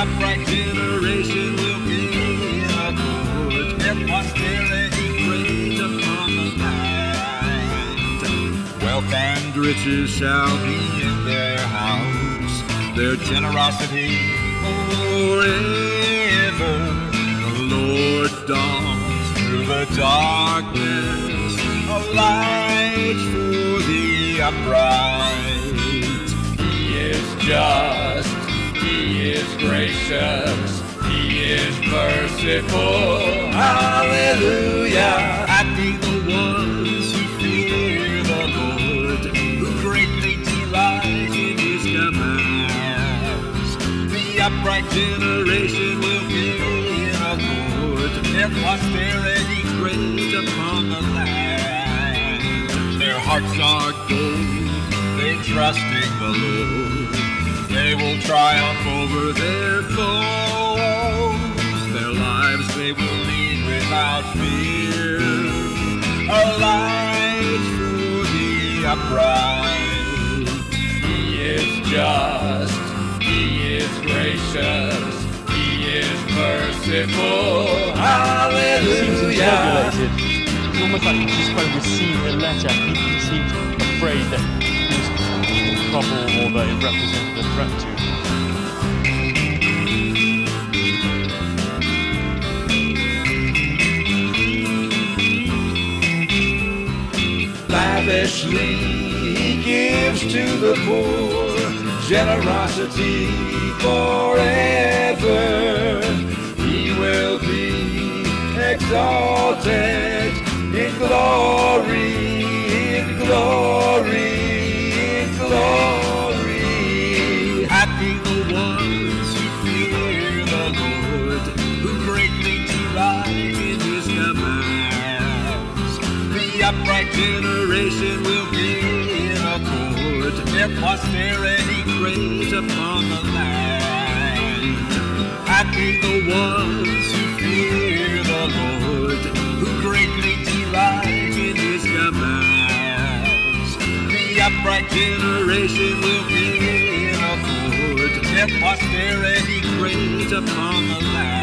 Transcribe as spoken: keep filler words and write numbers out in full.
upright generation will be in accord. Their posterity great upon the land. Wealth and riches shall be in their house, their generosity forever. The Lord dawns through the darkness, a light for the upright. He is just, He is gracious, He is merciful. Hallelujah. Happy the ones who fear the Lord, who greatly delight in His commands. The upright generation will be in accord, their posterity great upon the land. Their hearts are gold, they trust in the Lord. They will triumph over their foes. Their lives they will lead without fear, a light for the upright. He is just, He is gracious, He is merciful. Hallelujah. It's almost like he just won't receive the letter. He, he seems afraid that he's in trouble or that it represented a threat to him. Lavishly He gives to the poor, generosity forever. He will be exalted in glory, in glory, in glory. Happy the ones who fear the Lord, who greatly delight in His commands. The upright generation will be in accord, their posterity great upon the land. Happy the ones who fear the Lord, who greatly delight in His commands. The upright generation will be in accord, their posterity great upon the land.